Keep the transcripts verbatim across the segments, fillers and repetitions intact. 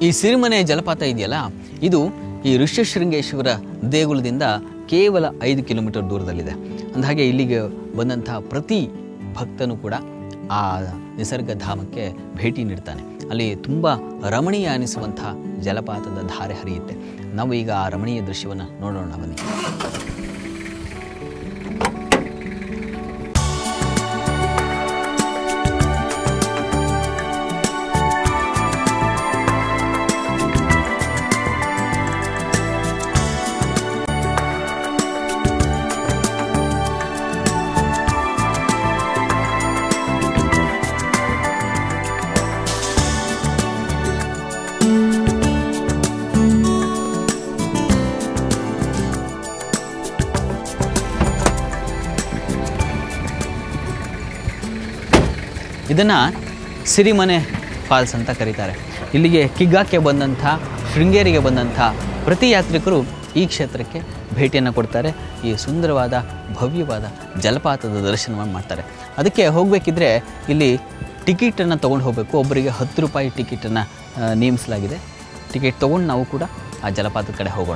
ಈ ಸಿರಿಮನೆ ಜಲಪಾತ ಇದೆಯಲ್ಲ, ಇದು ಈ ಋಷ್ಯಶೃಂಗೇಶ್ವರ ದೇಗುಲದಿಂದ ಕೇವಲ ಐದು ಕಿಲೋಮೀಟರ್ ದೂರದಲ್ಲಿದೆ. ಅಂದಹಾಗೆ ಇಲ್ಲಿಗೆ ಬಂದಂತಹ ಪ್ರತಿ ಭಕ್ತನೂ ಕೂಡ ಆ ನಿಸರ್ಗಧಾಮಕ್ಕೆ ಭೇಟಿ ನೀಡ್ತಾನೆ. ಅಲ್ಲಿ ತುಂಬ ರಮಣೀಯ ಅನಿಸುವಂಥ ಜಲಪಾತದ ಧಾರೆ ಹರಿಯುತ್ತೆ. ನಾವು ಈಗ ಆ ರಮಣೀಯ ದೃಶ್ಯವನ್ನು ನೋಡೋಣ ಬನ್ನಿ. ಇದನ್ನು ಸಿರಿಮನೆ ಫಾಲ್ಸ್ ಅಂತ ಕರೀತಾರೆ. ಇಲ್ಲಿಗೆ ಕಿಗ್ಗಾಕ್ಕೆ ಬಂದಂಥ, ಶೃಂಗೇರಿಗೆ ಬಂದಂಥ ಪ್ರತಿ ಯಾತ್ರಿಕರು ಈ ಕ್ಷೇತ್ರಕ್ಕೆ ಭೇಟಿಯನ್ನು ಕೊಡ್ತಾರೆ. ಈ ಸುಂದರವಾದ ಭವ್ಯವಾದ ಜಲಪಾತದ ದರ್ಶನವನ್ನು ಮಾಡ್ತಾರೆ. ಅದಕ್ಕೆ ಹೋಗಬೇಕಿದ್ರೆ ಇಲ್ಲಿ ಟಿಕೆಟನ್ನು ತೊಗೊಂಡು ಹೋಗಬೇಕು. ಒಬ್ಬರಿಗೆ ಹತ್ತು ರೂಪಾಯಿ ಟಿಕೆಟನ್ನು ನೇಮಿಸಲಾಗಿದೆ. ಟಿಕೆಟ್ ತೊಗೊಂಡು ನಾವು ಕೂಡ ಆ ಜಲಪಾತದ ಕಡೆ ಹೋಗೋಣ.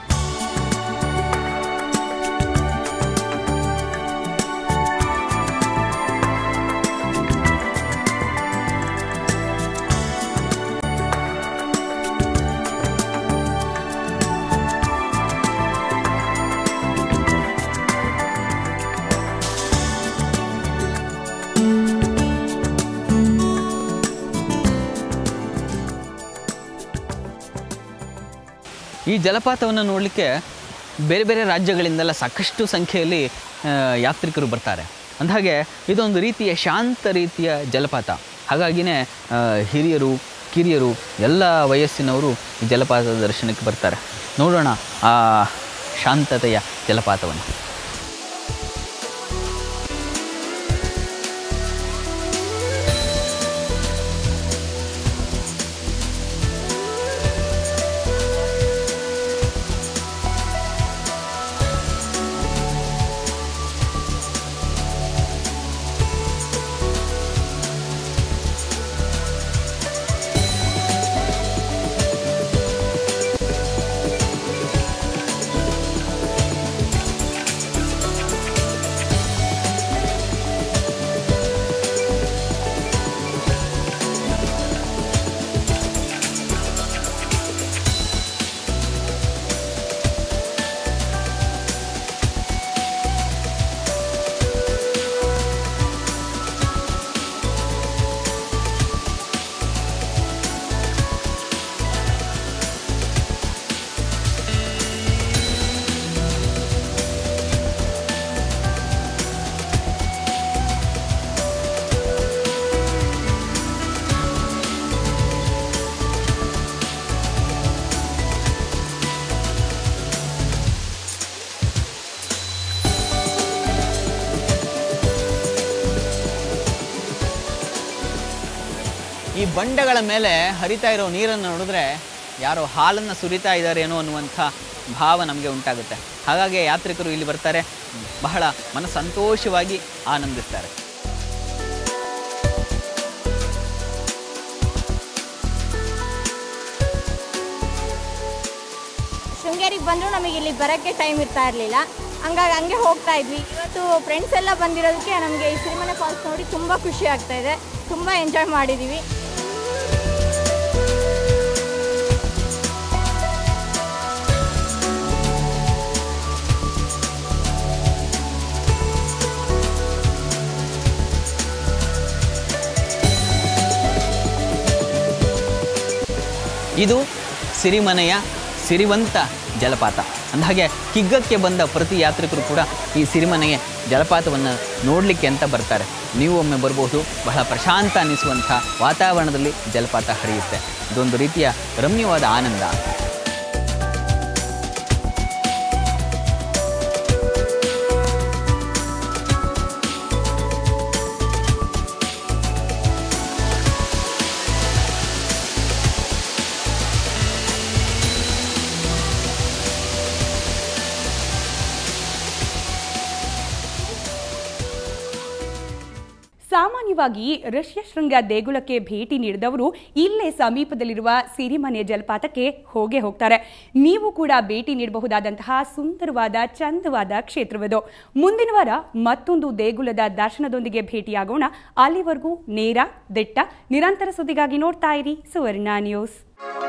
ಈ ಜಲಪಾತವನ್ನು ನೋಡಲಿಕ್ಕೆ ಬೇರೆ ಬೇರೆ ರಾಜ್ಯಗಳಿಂದೆಲ್ಲ ಸಾಕಷ್ಟು ಸಂಖ್ಯೆಯಲ್ಲಿ ಯಾತ್ರಿಕರು ಬರ್ತಾರೆ. ಅಂದಹಾಗೆ ಇದೊಂದು ರೀತಿಯ ಶಾಂತ ರೀತಿಯ ಜಲಪಾತ. ಹಾಗಾಗಿಯೇ ಹಿರಿಯರು ಕಿರಿಯರು ಎಲ್ಲ ವಯಸ್ಸಿನವರು ಈ ಜಲಪಾತದ ದರ್ಶನಕ್ಕೆ ಬರ್ತಾರೆ. ನೋಡೋಣ ಆ ಶಾಂತತೆಯ ಜಲಪಾತವನ್ನು. ಈ ಬಂಡೆಗಳ ಮೇಲೆ ಹರಿತಾ ಇರೋ ನೀರನ್ನು ನೋಡಿದ್ರೆ ಯಾರೋ ಹಾಲನ್ನು ಸುರಿತಾ ಇದ್ದಾರೇನೋ ಅನ್ನುವಂಥ ಭಾವ ನಮಗೆ ಉಂಟಾಗುತ್ತೆ. ಹಾಗಾಗಿ ಯಾತ್ರಿಕರು ಇಲ್ಲಿ ಬರ್ತಾರೆ, ಬಹಳ ಮನಸ್ಸಂತೋಷವಾಗಿ ಆನಂದಿಸ್ತಾರೆ. ಶೃಂಗೇರಿಗೆ ಬಂದರೂ ನಮಗೆ ಇಲ್ಲಿ ಬರೋಕ್ಕೆ ಟೈಮ್ ಇರ್ತಾ ಇರಲಿಲ್ಲ. ಹಂಗಾಗಿ ಹಂಗೆ ಹೋಗ್ತಾ ಇದ್ವಿ. ಇವತ್ತು ಫ್ರೆಂಡ್ಸ್ ಎಲ್ಲ ಬಂದಿರೋದಕ್ಕೆ ನಮಗೆ ಈ ಸಿರಿಮನೆ ಫಾಲ್ಸ್ ನೋಡಿ ತುಂಬ ಖುಷಿ ಆಗ್ತಾ ಇದೆ. ತುಂಬ ಎಂಜಾಯ್ ಮಾಡಿದ್ದೀವಿ. ಇದು ಸಿರಿಮನೆಯ ಸಿರಿವಂತ ಜಲಪಾತ. ಅಂದಹಾಗೆ ಕಿಗ್ಗಕ್ಕೆ ಬಂದ ಪ್ರತಿ ಯಾತ್ರಿಕರು ಕೂಡ ಈ ಸಿರಿಮನೆಯ ಜಲಪಾತವನ್ನು ನೋಡಲಿಕ್ಕೆ ಅಂತ ಬರ್ತಾರೆ. ನೀವು ಒಮ್ಮೆ ಬರ್ಬೋದು. ಬಹಳ ಪ್ರಶಾಂತ ಅನ್ನಿಸುವಂಥ ವಾತಾವರಣದಲ್ಲಿ ಜಲಪಾತ ಹರಿಯುತ್ತೆ. ಇದೊಂದು ರೀತಿಯ ರಮ್ಯವಾದ ಆನಂದ. ಸಾಮಾನ್ಯವಾಗಿ ಋಷ್ಯಶೃಂಗ ದೇಗುಲಕ್ಕೆ ಭೇಟಿ ನೀಡಿದವರು ಇಲ್ಲೇ ಸಮೀಪದಲ್ಲಿರುವ ಸಿರಿಮನೆ ಜಲಪಾತಕ್ಕೆ ಹೋಗೇ ಹೋಗ್ತಾರೆ. ನೀವು ಕೂಡ ಭೇಟಿ ನೀಡಬಹುದಾದಂತಹ ಸುಂದರವಾದ ಚಂದವಾದ ಕ್ಷೇತ್ರವಿದು. ಮುಂದಿನ ವಾರ ಮತ್ತೊಂದು ದೇಗುಲದ ದರ್ಶನದೊಂದಿಗೆ ಭೇಟಿಯಾಗೋಣ. ಅಲ್ಲಿವರೆಗೂ ನೇರ ದಿಟ್ಟ ನಿರಂತರ ಸುದ್ದಿಗಾಗಿ ನೋಡ್ತಾ ಇರಿ ಸುವರ್ಣ ನ್ಯೂಸ್.